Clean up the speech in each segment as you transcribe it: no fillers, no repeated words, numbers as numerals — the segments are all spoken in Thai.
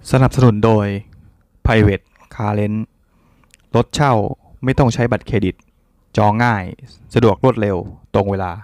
สนับสนุนโดย Private Car Rent รถเช่าไม่ต้องใช้บัตรเครดิตจองง่ายสะดวกรวดเร็วตรงเวลา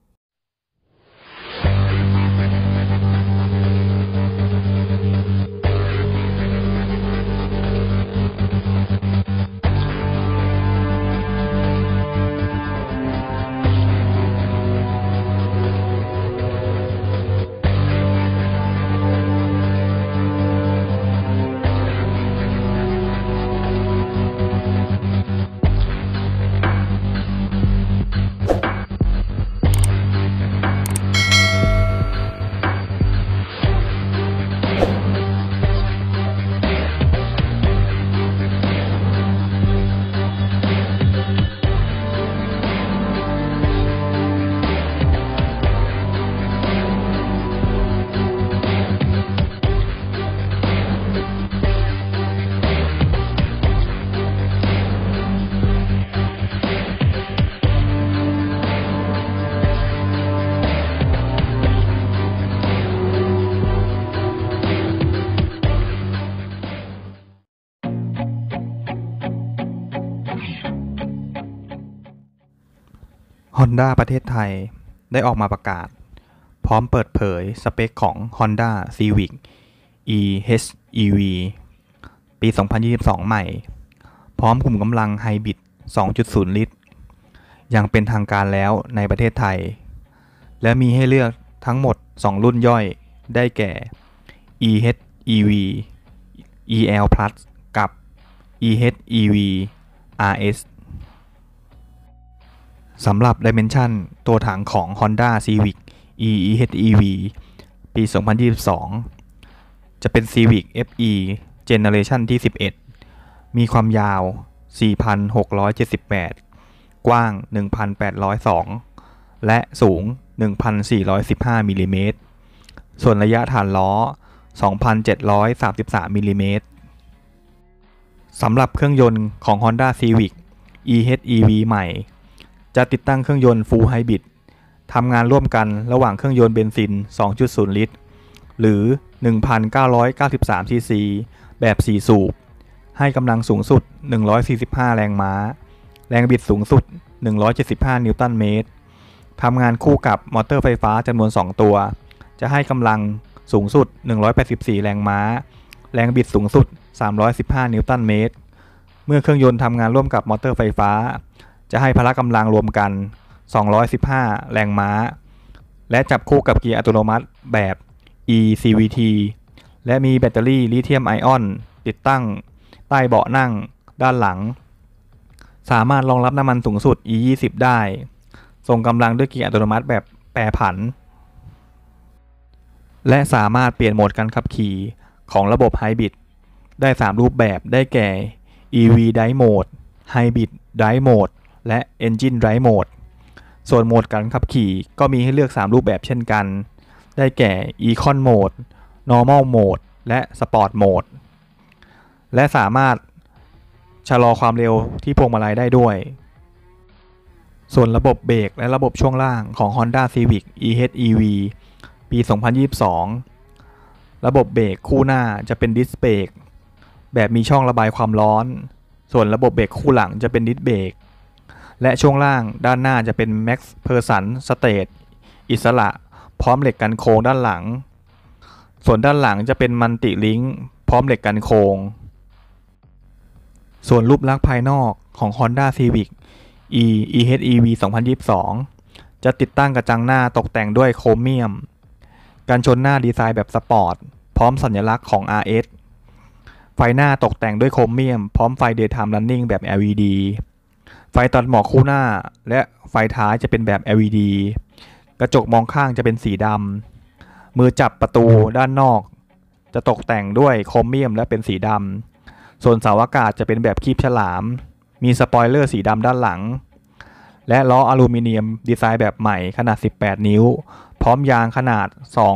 Honda ประเทศไทยได้ออกมาประกาศพร้อมเปิดเผยสเปคของ Honda Civic e-HEV ปี 2022 ใหม่พร้อมขุมกำลังไฮบริด 2.0 ลิตรอย่างเป็นทางการแล้วในประเทศไทยและมีให้เลือกทั้งหมด 2 รุ่นย่อยได้แก่ e-HEV EL Plus กับ e-HEV RSสำหรับ Dimension ตัวถังของ Honda Civic e-HEV ปี 2022 จะเป็น Civic FE Generation ที่ 11 มีความยาว 4,678 กว้าง 1,802 และสูง 1,415 มิลลิเมตรส่วนระยะฐานล้อ 2,733 มิลลิเมตรสำหรับเครื่องยนต์ของ Honda Civic e-HEV ใหม่จะติดตั้งเครื่องยนต์ Full Hybrid ทำงานร่วมกันระหว่างเครื่องยนต์เบนซิน 2.0 ลิตรหรือ 1,993 ซีซีแบบ 4 สูบให้กำลังสูงสุด 145 แรงม้าแรงบิดสูงสุด 175 นิวตันเมตรทำงานคู่กับมอเตอร์ไฟฟ้าจำนวน 2 ตัวจะให้กำลังสูงสุด 184 แรงม้าแรงบิดสูงสุด 315 นิวตันเมตรเมื่อเครื่องยนต์ทำงานร่วมกับมอเตอร์ไฟฟ้าจะให้พละกำลังรวมกัน 215 แรงม้าและจับคู่กับเกียร์อัตโนมัติแบบ eCVT และมีแบตเตอรี่ลิเธียมไอออนติดตั้งใต้เบาะนั่งด้านหลังสามารถรองรับน้ำมันสูงสุด E20 ได้ส่งกำลังด้วยเกียร์อัตโนมัติแบบแปรผันและสามารถเปลี่ยนโหมดการขับขี่ของระบบไฮบริดได้ 3 รูปแบบได้แก่ EV Drive Mode Hybrid Drive Mode และ Engine Drive Mode ส่วนโหมดการขับขี่ก็มีให้เลือก 3 รูปแบบเช่นกันได้แก่ Econ Mode Normal Mode และ Sport Mode และสามารถชะลอความเร็วที่พวงมาลัยได้ด้วยส่วนระบบเบรกและระบบช่วงล่างของ Honda Civic e-HEV ปี 2022 ระบบเบรกคู่หน้าจะเป็นดิสเบรกแบบมีช่องระบายความร้อนส่วนระบบเบรกคู่หลังจะเป็นดิสเบรกและช่วงล่างด้านหน้าจะเป็น Max Person Stage อิสระพร้อมเหล็กกันโค้งด้านหลังส่วนด้านหลังจะเป็นมัลติลิงค์พร้อมเหล็กกันโค้งส่วนรูปลักษณ์ภายนอกของ Honda Civic e-HEV 2022 จะติดตั้งกระจังหน้าตกแต่งด้วยโครเมียมกันชนหน้าดีไซน์แบบสปอร์ตพร้อมสัญลักษณ์ของ RS ไฟหน้าตกแต่งด้วยโครเมียมพร้อมไฟ Daytime Running แบบ LED ไฟตัดหมอกคู่หน้าและไฟท้ายจะเป็นแบบ LED กระจกมองข้างจะเป็นสีดำมือจับประตูด้านนอกจะตกแต่งด้วยโครเมียมและเป็นสีดำส่วนเสาอากาศจะเป็นแบบคีบฉลามมีสปอยเลอร์สีดำด้านหลังและล้ออลูมิเนียมดีไซน์แบบใหม่ขนาด 18 นิ้วพร้อมยางขนาด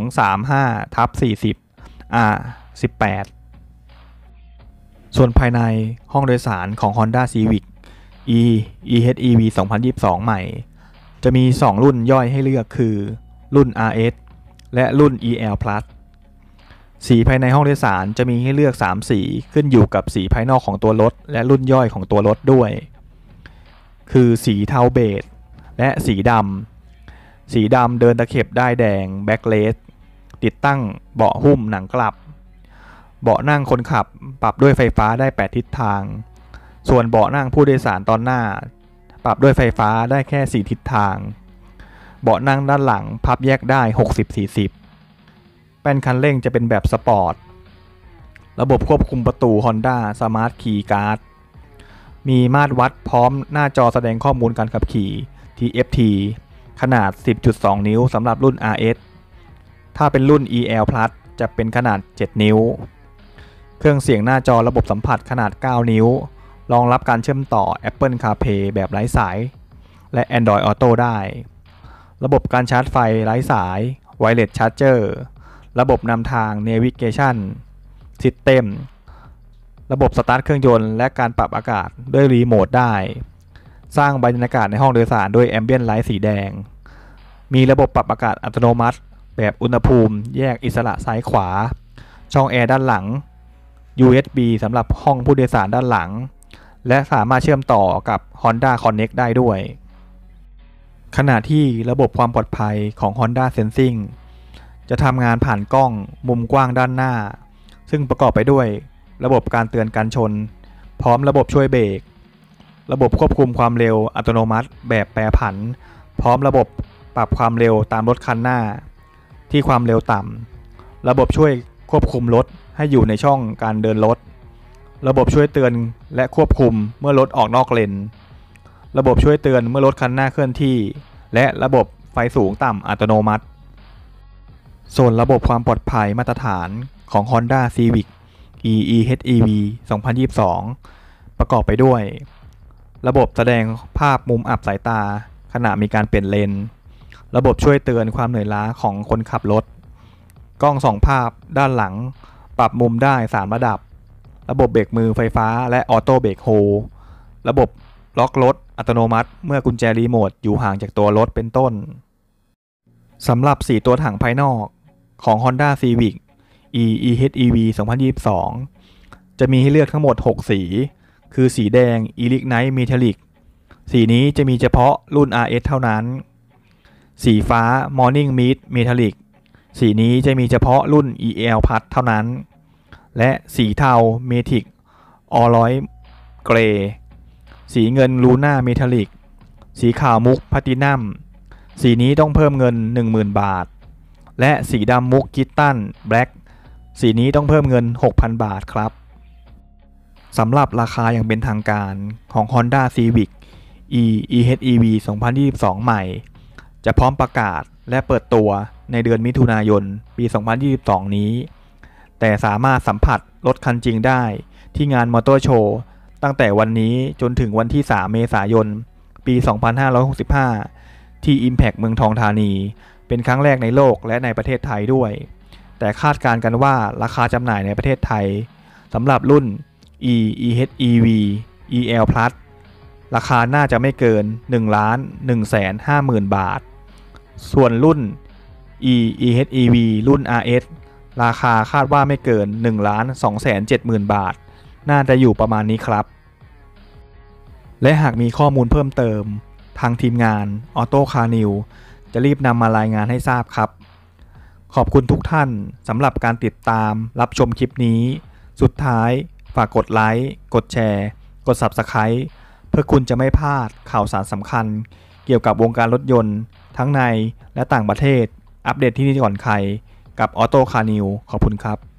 235/40 R18 ส่วนภายในห้องโดยสารของ Honda Civic e-HEV 2022 ใหม่จะมี 2 รุ่นย่อยให้เลือกคือรุ่น RS และรุ่น EL Plus สีภายในห้องโดยสารจะมีให้เลือก3สีขึ้นอยู่กับสีภายนอกของตัวรถและรุ่นย่อยของตัวรถด้วยคือสีเทาเบจและสีดำสีดำเดินตะเข็บด้ายแดงแบ็คเลสติดตั้งเบาะหุ้มหนังกลับเบาะนั่งคนขับปรับด้วยไฟฟ้าได้8ทิศทางส่วนเบาะนั่งผู้โดยสารตอนหน้าปรับด้วยไฟฟ้าได้แค่4ทิศทางเบาะนั่งด้านหลังพับแยกได้60-40แป้นคันเร่งจะเป็นแบบสปอร์ตระบบควบคุมประตู Honda Smart Key Guard มีมาตรวัดพร้อมหน้าจอแสดงข้อมูลการขับขี่ TFT ขนาด 10.2 นิ้วสำหรับรุ่น RS ถ้าเป็นรุ่น EL Plus จะเป็นขนาด7นิ้วเครื่องเสียงหน้าจอระบบสัมผัสขนาด9นิ้วรองรับการเชื่อมต่อ Apple CarPlay แบบไร้สายและ Android Auto ได้ระบบการชาร์จไฟไร้สาย Wireless Charger ระบบนำทาง Navigation System ระบบสตาร์ทเครื่องยนต์และการปรับอากาศด้วยรีโมทได้สร้างบรรยากาศในห้องโดยสารด้วย Ambient Light สีแดงมีระบบปรับอากาศอัตโนมัติแบบอุณหภูมิแยกอิสระซ้ายขวาช่องแอร์ด้านหลัง USB สำหรับห้องผู้โดยสารด้านหลังและสามารถเชื่อมต่อกับ Honda Connect ได้ด้วยขณะที่ระบบความปลอดภัยของ Honda Sensing จะทำงานผ่านกล้องมุมกว้างด้านหน้าซึ่งประกอบไปด้วยระบบการเตือนการชนพร้อมระบบช่วยเบรกระบบควบคุมความเร็วอัตโนมัติแบบแปรผันพร้อมระบบปรับความเร็วตามรถคันหน้าที่ความเร็วต่ำระบบช่วยควบคุมรถให้อยู่ในช่องการเดินรถระบบช่วยเตือนและควบคุมเมื่อรถออกนอกเลนระบบช่วยเตือนเมื่อรถคันหน้าเคลื่อนที่และระบบไฟสูงต่ำอัตโนมัติส่วนระบบความปลอดภัยมาตรฐานของ Honda Civic EHEV 2022 ประกอบไปด้วยระบบแสดงภาพมุมอับสายตาขณะมีการเปลี่ยนเลนระบบช่วยเตือนความเหนื่อยล้าของคนขับรถกล้องส่องภาพด้านหลังปรับมุมได้3ระดับระบบเบรกมือไฟฟ้าและออโต้เบรกโฮลระบบล็อกรถอัตโนมัติเมื่อกุญแจรีโมทอยู่ห่างจากตัวรถเป็นต้นสำหรับ4ตัวถังภายนอกของ Honda Civic EHEV 2022 จะมีให้เลือกทั้งหมด6สีคือสีแดง Ignite Metallic สีนี้จะมีเฉพาะรุ่น RS เท่านั้นสีฟ้า Morning Mist Metallic สีนี้จะมีเฉพาะรุ่น EL Plus เท่านั้นและสีเทา Matic Alloy Grey สีเงิน Luna Metallic สีขาวมุก Platinum สีนี้ต้องเพิ่มเงิน 10,000 บาทและสีดำมุก Kitan Black สีนี้ต้องเพิ่มเงิน 6,000 บาทครับสำหรับราคาอย่างเป็นทางการของ Honda Civic EHEV 2022 ใหม่จะพร้อมประกาศและเปิดตัวในเดือนมิถุนายนปี 2022 นี้แต่สามารถสัมผัสรถคันจริงได้ที่งานมอเตอร์โชว์ตั้งแต่วันนี้จนถึงวันที่ 3 เมษายน ปี 2565 ที่ Impact เมืองทองธานีเป็นครั้งแรกในโลกและในประเทศไทยด้วยแต่คาดการณ์กันว่าราคาจำหน่ายในประเทศไทยสำหรับรุ่น EHEV EL Plus ราคาน่าจะไม่เกิน 1,150,000 บาทส่วนรุ่น EHEV รุ่น RS ราคาคาดว่าไม่เกิน 1,270,000 บาทน่าจะอยู่ประมาณนี้ครับและหากมีข้อมูลเพิ่มเติมทางทีมงาน Auto Car News จะรีบนำมารายงานให้ทราบครับขอบคุณทุกท่านสำหรับการติดตามรับชมคลิปนี้สุดท้ายฝากกดไลค์กดแชร์กด Subscribe เพื่อคุณจะไม่พลาดข่าวสารสำคัญเกี่ยวกับวงการรถยนต์ทั้งในและต่างประเทศอัปเดตที่นี่ก่อนใครกับ Auto Car News ขอบคุณครับ